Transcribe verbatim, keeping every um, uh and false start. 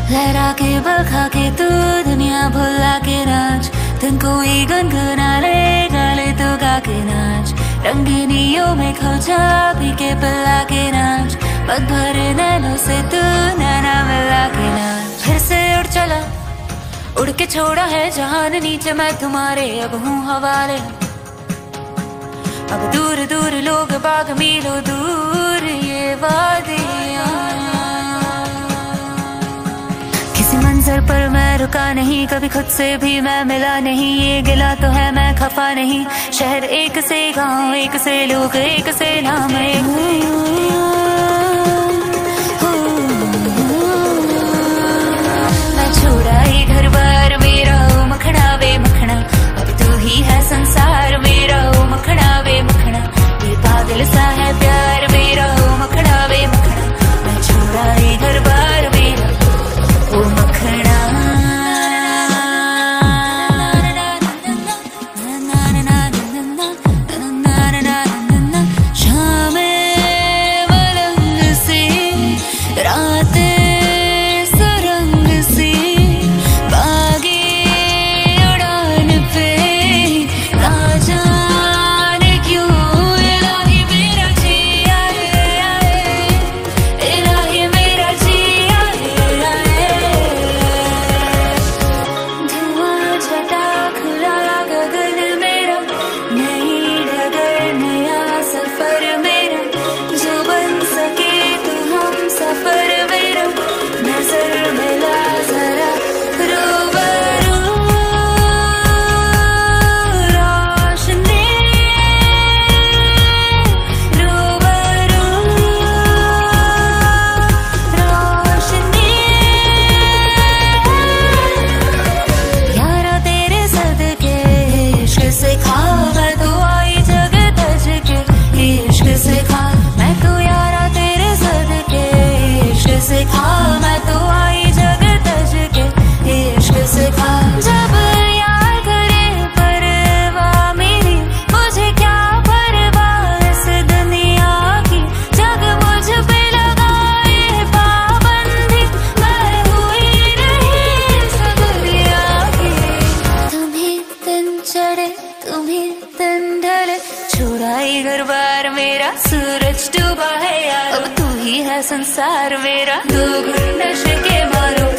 लहरा के बखा के तू दुनिया भुला के नाच, दिन कोई गुनगुना ले गाले तो गा के नाच, रंगीनियों में खो जा पी के पिला के नाच, मत भर नैनों से तू नैना मिला के नाच। फिर से उड़ चला, उड़ के छोड़ा है जहान नीचे मैं तुम्हारे अब हूँ हवाले। अब दूर दूर लोग बाग मीलों दूर ये वादियाँ, किसी मंजर पर मैं रुका नहीं, कभी खुद से भी मैं मिला नहीं, ये गिला तो है मैं खफा नहीं। शहर एक से गांव, एक से लोग, एक से नाम, मैं छोड़ा ही घर बार मेरा ओ मखना वे मखना, अब तू ही है संसार मेरा ओ मखना वे मखना, ये पागल सा है प्यार मेरा ओ मखना वे मखना, मैं छोड़ा ही घर बार मेरा ओ मखना। शामें मलंग सी, रातें सुरंग सी, बागी उड़ान पे ना जाने क्यों इलाही मेरा जी आए आए, इलाही मेरा जी आए आए। धुआं छटा खुला गगन मेरा, नई डगर नया सफर मेरा, जो बन सके तो हम सफर मेरा, नजर मिला जरा रूबरू रोशनी, रूबरू रोशनी। यारा तेरे सदके इश्क से खा मैं तो आई जग तज के, इश्क से खा मैं तो यारा तेरे सदके, इश्क से खा मैं तो आई जग तज के, इश्क से खा। जब यार करे परवाह मेरी, मुझे क्या परवाह इस दुनिया की, जग मुझ पे लगाए पाबंदी, मैं हुई नहीं इस दुनिया की। तुम्ही दिन चढ़े तुम्ही दिन ढले, छोड़ा ही घर बार मेरा, सूरज डूबा है यार, अब तू ही है संसार मेरा, दो घुट नशे के मारो